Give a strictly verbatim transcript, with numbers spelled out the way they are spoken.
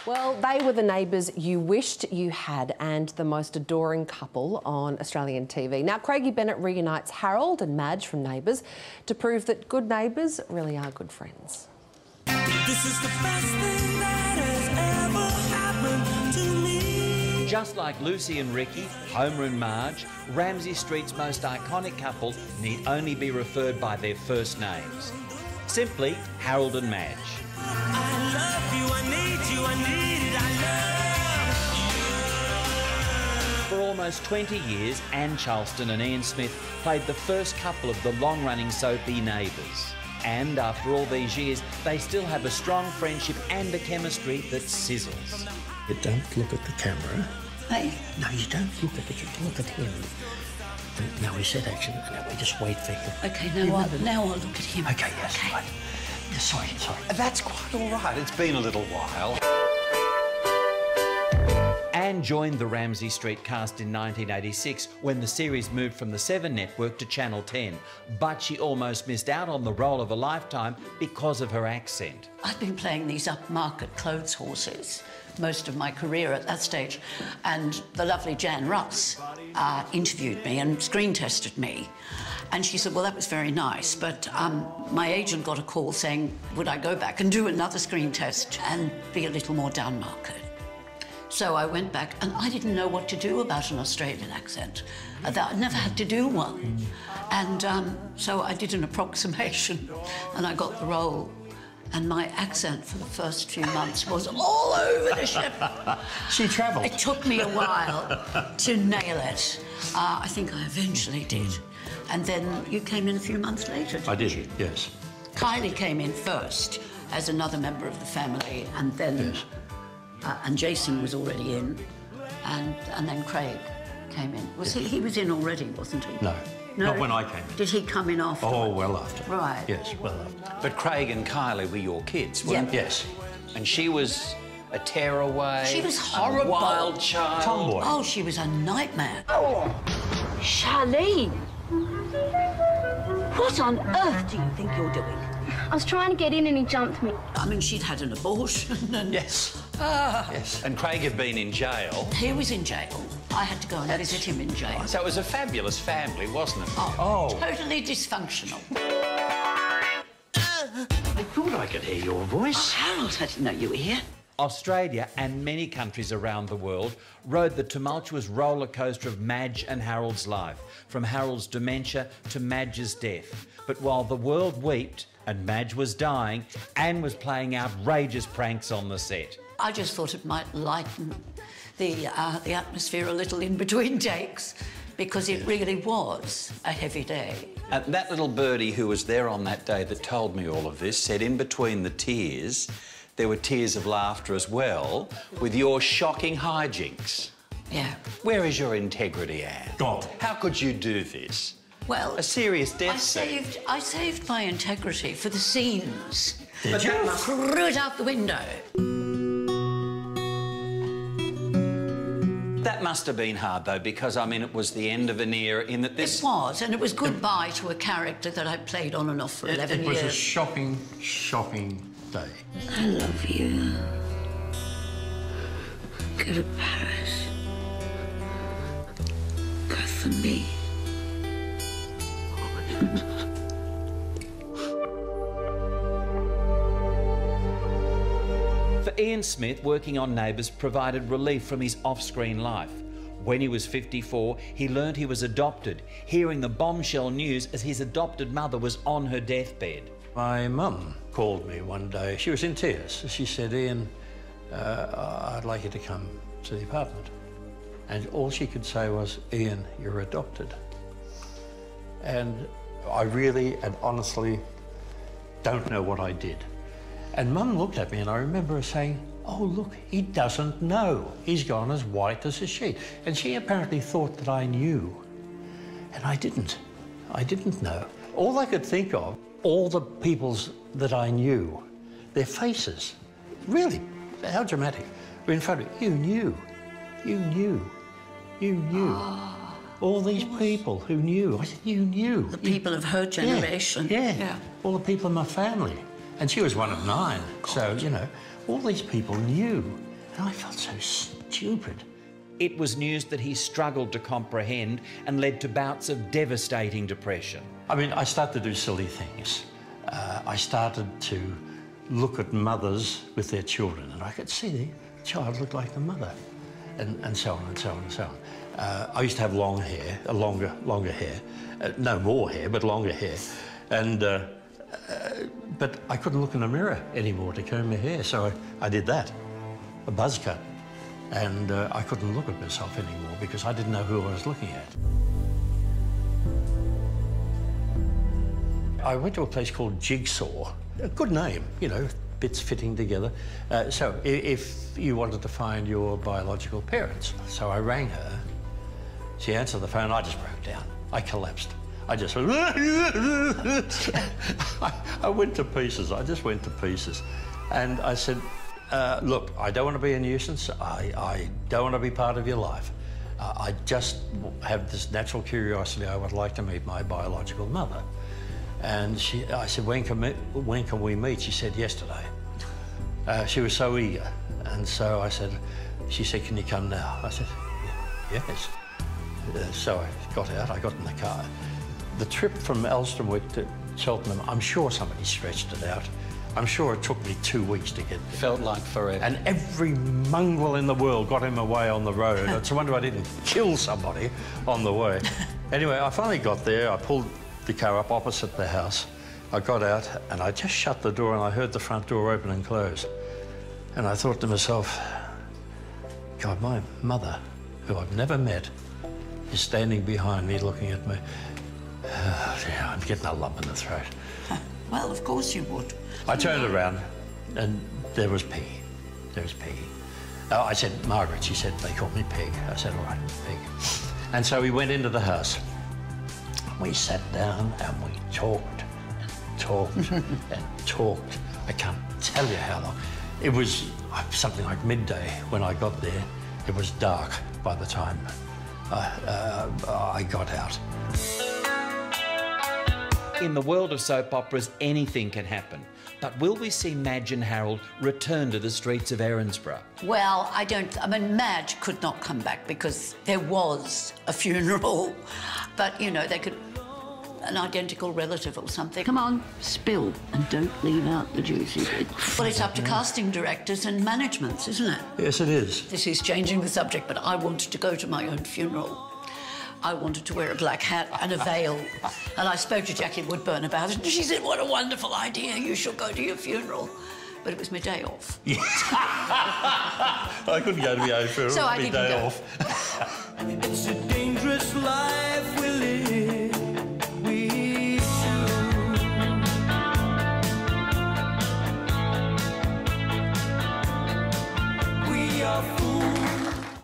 Well, they were the neighbours you wished you had and the most adoring couple on Australian T V. Now, Craigie Bennett reunites Harold and Madge from Neighbours to prove that good neighbours really are good friends. This is the best thing that has ever happened to me. Just like Lucy and Ricky, Homer and Marge, Ramsay Street's most iconic couple need only be referred by their first names. Simply Harold and Madge. I love you, I need you, I need it, I love you. For almost twenty years, Anne Charleston and Ian Smith played the first couple of the long-running soapy Neighbours. And after all these years, they still have a strong friendship and a chemistry that sizzles. You don't look at the camera. Hey? No, you don't look at it, you look at him. And now we said action, now we just wait for him. OK, now, I'll, now I'll look at him. OK, yes, okay. right. Yeah, sorry, sorry. That's quite all right. It's been a little while. Anne joined the Ramsay Street cast in nineteen eighty-six when the series moved from the Seven network to Channel ten. But she almost missed out on the role of a lifetime because of her accent. I'd been playing these upmarket clothes horses most of my career at that stage, and the lovely Jan Russ uh, interviewed me and screen tested me. And she said, well, that was very nice, but um, my agent got a call saying, would I go back and do another screen test and be a little more downmarket? So I went back, and I didn't know what to do about an Australian accent. I'd never had to do one. And um, so I did an approximation, and I got the role. And my accent for the first few months was all over the ship. She travelled. It took me a while to nail it. Uh, I think I eventually did. And then you came in a few months later, didn't I did, you? yes. Kylie came in first as another member of the family, and then... Yes. Uh, and Jason was already in, and, and then Craig came in. Was he, he was in already, wasn't he? No, no, not when I came in. Did he come in after? Oh, well after. Right. Yes, well after. But Craig and Kylie were your kids, weren't Yeah. Yes. And she was a tearaway. She was a horrible. wild child. Tomboy. Oh, she was a nightmare. Oh, Charlene! What on earth do you think you're doing? I was trying to get in and he jumped me. I mean, she'd had an abortion and... Yes. Ah. Yes. And Craig had been in jail. He was in jail. I had to go and That's... visit him in jail. So it was a fabulous family, wasn't it? Oh, Oh. totally dysfunctional. I thought I could hear your voice. Harold, I didn't know you were here. Australia and many countries around the world rode the tumultuous roller coaster of Madge and Harold's life, from Harold's dementia to Madge's death. But while the world wept and Madge was dying, Anne was playing outrageous pranks on the set. I just thought it might lighten the, uh, the atmosphere a little in between takes, because it really was a heavy day. And that little birdie who was there on that day that told me all of this said in between the tears, there were tears of laughter as well, with your shocking hijinks. Yeah. Where is your integrity, Anne? Gone. How could you do this? Well... A serious death I scene. saved, I saved my integrity for the scenes. Did but you? that must... threw it out the window. That must have been hard, though, because, I mean, it was the end of an era in that this... It was, and it was goodbye to a character that I played on and off for It, eleven it was years. a shocking, shocking day. I love you. Go to Paris. Go for me. For Ian Smith, working on Neighbours provided relief from his off-screen life. When he was fifty-four, he learned he was adopted, hearing the bombshell news as his adopted mother was on her deathbed. My mum called me one day. She was in tears. She said, Ian, uh, I'd like you to come to the apartment. And all she could say was, Ian, you're adopted. And I really and honestly don't know what I did. And Mum looked at me and I remember her saying, oh, look, he doesn't know. He's gone as white as a sheet. And she apparently thought that I knew. And I didn't. I didn't know. All I could think of, all the peoples that I knew, their faces, really, how dramatic, were in front of you. You knew. You knew. You knew. Oh, all these people who knew. I said, you knew. The people of her generation. Yeah, yeah. yeah. All the people in my family. And she was one of nine. God. So, you know, all these people knew. And I felt so stupid. It was news that he struggled to comprehend and led to bouts of devastating depression. I mean, I started to do silly things. Uh, I started to look at mothers with their children, and I could see the child looked like the mother, and, and so on and so on and so on. Uh, I used to have long hair, a longer, longer hair, uh, no more hair, but longer hair, and uh, uh, but I couldn't look in the mirror anymore to comb my hair, so I, I did that, a buzz cut, and uh, I couldn't look at myself anymore because I didn't know who I was looking at. I went to a place called Jigsaw, a good name, you know, bits fitting together. Uh, so if you wanted to find your biological parents. So I rang her, she answered the phone, I just broke down. I collapsed. I just went, I, I went to pieces, I just went to pieces. And I said, uh, look, I don't want to be a nuisance, I, I don't want to be part of your life. Uh, I just have this natural curiosity, I would like to meet my biological mother. And she, I said, when can, we, when can we meet? She said, yesterday. Uh, she was so eager. And so I said, she said, can you come now? I said, yes. Uh, so I got out, I got in the car. The trip from Elstonwick to Cheltenham, I'm sure somebody stretched it out. I'm sure it took me two weeks to get there. Felt like forever. And every mongrel in the world got him away on the road. It's a wonder I didn't kill somebody on the way. Anyway, I finally got there, I pulled the car up opposite the house. I got out and I just shut the door and I heard the front door open and close. And I thought to myself, God, my mother, who I've never met, is standing behind me looking at me. Uh, yeah, I'm getting a lump in the throat. Well, of course you would. I turned around and there was Peggy. There was Peggy. Uh, I said, Margaret, she said, they call me Peg. I said, all right, Peg. And so we went into the house. We sat down and we talked and talked and talked. I can't tell you how long. It was something like midday when I got there. It was dark by the time I, uh, I got out. In the world of soap operas, anything can happen. But will we see Madge and Harold return to the streets of Erinsborough? Well, I don't... I mean, Madge could not come back because there was a funeral. But, you know, they could... an identical relative or something. Come on, spill, and don't leave out the juicy bit. Well, it's up to casting directors and managements, isn't it? Yes, it is. This is changing the subject, but I wanted to go to my own funeral. I wanted to wear a black hat and a veil. And I spoke to Jackie Woodburn about it, and she said, what a wonderful idea, you should go to your funeral. But it was my day off. I couldn't go to my own funeral, So I my didn't day go. off.